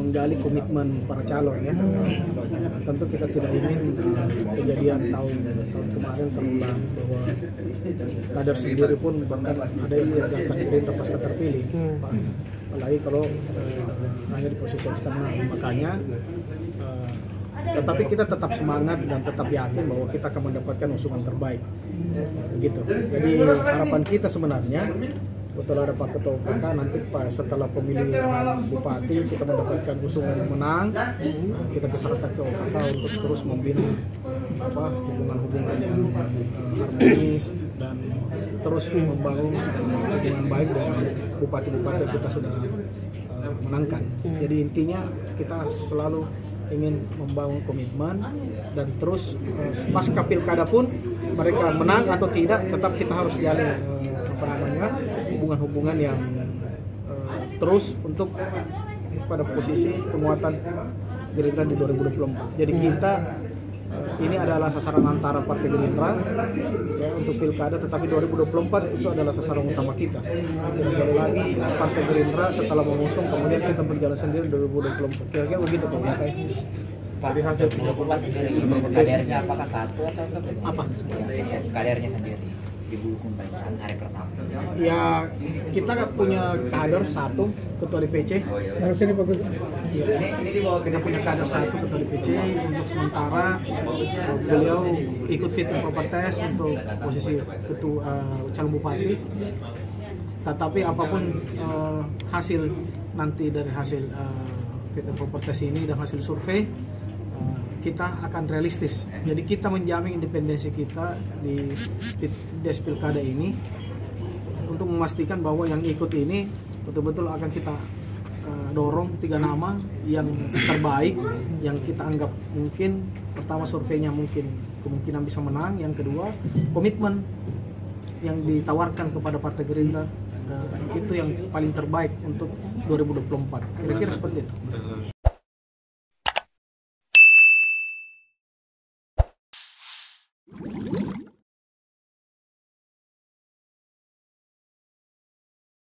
menggali komitmen para calon ya. Tentu kita tidak ingin kejadian tahun kemarin terulang, bahwa kader sendiri pun bahkan ada yang mengajarkan Gerindra pasca terpilih, apalagi kalau hanya di posisi eksternal. Makanya tetapi kita tetap semangat dan tetap yakin bahwa kita akan mendapatkan usungan terbaik begitu. Jadi harapan kita sebenarnya setelah ada Pak Ketua UKK, nanti setelah pemilihan Bupati kita mendapatkan usungan yang menang, kita keserakan ke UKK untuk terus membina hubungan-hubungan yang harmonis dan terus membangun hubungan baik dengan bupati-bupati yang kita sudah menangkan. Jadi intinya kita selalu ingin membangun komitmen dan terus pasca pilkada pun mereka menang atau tidak, tetap kita harus jalin hubungan-hubungan yang terus untuk pada posisi penguatan Gerindra di 2024. Jadi kita ini adalah sasaran antara Partai Gerindra ya, untuk pilkada, tetapi 2024 itu adalah sasaran utama kita. Sekali lagi Partai Gerindra setelah mengusung, kemudian kita berjalan sendiri 2024. Kira-kira begitu Pak. Tadi hasil 30 sendiri, kadernya apakah satu atau apa? Kadernya sendiri di Bulukumba hari pertama. Ya kita punya kader satu ketua DPC. Harusnya bagus. Ya, kita punya kader satu ketua DPC untuk sementara. Beliau ikut fit and proper test untuk posisi ketua calon bupati. Tetapi apapun hasil nanti dari hasil fit and proper test ini dan hasil survei, kita akan realistis. Jadi kita menjamin independensi kita di pilkada ini untuk memastikan bahwa yang ikut ini betul-betul akan kita dorong 3 nama yang terbaik, yang kita anggap mungkin pertama surveinya mungkin kemungkinan bisa menang, yang kedua komitmen yang ditawarkan kepada Partai Gerindra itu yang paling terbaik untuk 2024. Kira-kira seperti itu.